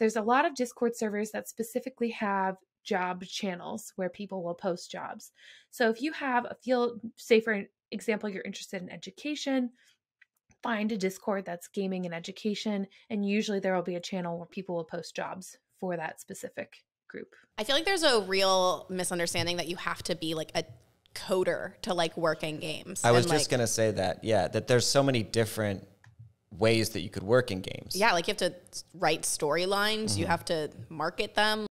there's a lot of Discord servers that specifically have job channels where people will post jobs. So if you have a field, say for example, you're interested in education, find a Discord that's gaming and education, and usually there will be a channel where people will post jobs for that specific group. I feel like there's a real misunderstanding that you have to be like a coder to like work in games. I was just going to say that, yeah, that there's so many different ways that you could work in games. Yeah, like you have to write storylines, you have to market them.